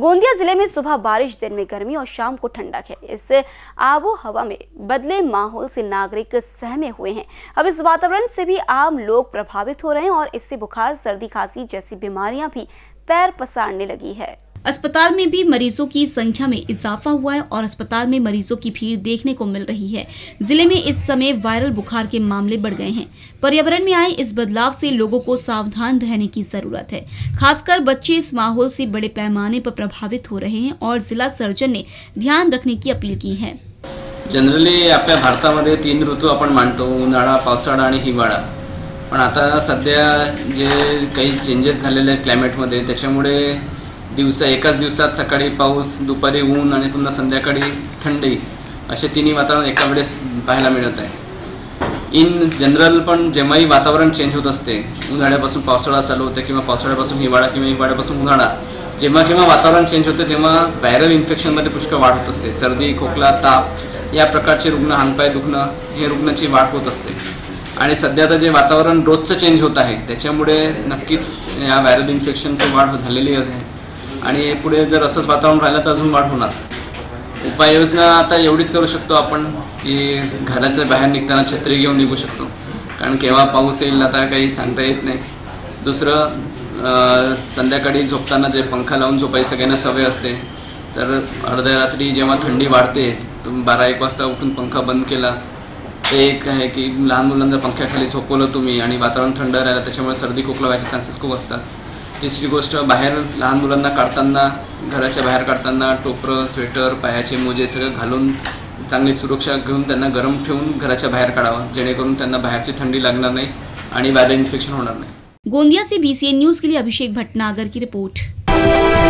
गोंदिया जिले में सुबह बारिश, दिन में गर्मी और शाम को ठंडक है। इस आबो हवा में बदले माहौल से नागरिक सहमे हुए हैं। अब इस वातावरण से भी आम लोग प्रभावित हो रहे हैं और इससे बुखार, सर्दी, खांसी जैसी बीमारियां भी पैर पसारने लगी है। अस्पताल में भी मरीजों की संख्या में इजाफा हुआ है और अस्पताल में मरीजों की भीड़ देखने को मिल रही है। जिले में इस समय वायरल बुखार के मामले बढ़ गए हैं। पर्यावरण में आए इस बदलाव से लोगों को सावधान रहने की जरूरत है। खासकर बच्चे इस माहौल से बड़े पैमाने पर प्रभावित हो रहे हैं और जिला सर्जन ने ध्यान रखने की अपील की है। जनरली आपल्या भारतामध्ये 3 ऋतू आपण मानतो, उन्हाळा, पावसाळा आणि हिवाळा। पण आता सध्या जे काही चेंजेस झालेले आहेत क्लायमेटमध्ये, त्याच्यामुळे एकाच दिवसात सकाळी पाऊस, दुपारी ऊन आणि पुन्हा संध्याकाळी थंडी असे तिन्ही वातावरण एका वेळेस पाहायला मिळत आहे। इन जनरल पण जेव्हाही वातावरण चेंज होत असते, उन्हाळ्यापासून पावसाळा चालू होते किंवा पावसाळ्यापासून हिवाळा किंवा हिवाळ्यापासून उन्हाळा, जेव्हा केव्हा वातावरण चेंज होते तेव्हा व्हायरल इन्फेक्शनमध्ये पुष्कळ वाढ होत असते। सर्दी, खोकला, ताप या प्रकारचे रुग्ण, हातपाय दुखणं हे रुग्णांची वाढ होत असते। आणि सध्या आता जे वातावरण रोजचं चेंज होत आहे त्याच्यामुळे नक्कीच या व्हायरल इन्फेक्शनची वाढ झालेली आहे आणि पुढे जर असंच वातावरण राहिलं तर अजून वाढ होणार। उपाययोजना आता एवढीच करू शकतो आपण की घराच्या बाहेर निघताना छत्री घेऊन निघू शकतो, कारण केव्हा पाऊस येईल आता काही सांगता येत नाही। दुसरं, संध्याकाळी झोपताना जे पंखा लावून झोपायची सगळ्यांना सवय असते, तर अर्ध्या रात्री जेव्हा थंडी वाढते तुम्ही 12-1 वाजता उठून पंखा बंद केला ते एक आहे की लहान मुलांना पंख्याखाली झोपवलं तुम्ही आणि वातावरण थंड राहिलं त्याच्यामुळे सर्दी खोकला व्हायचे चान्सेस खूप असतात। तिसरी गोष्ट, बाहेर लहान मुलांना काढताना, घराच्या बाहेर काढताना टोपरं, स्वेटर, पायाचे मोजे सगळं घालून चांगली सुरक्षा घेऊन त्यांना गरम ठेवून घराच्या बाहेर काढावं, जेणेकरून त्यांना बाहेरची थंडी लागणार नाही आणि व्हायरल इन्फेक्शन होणार नाही। गोंदिया से BCN न्यूज के लिए अभिषेक भटनागर की रिपोर्ट।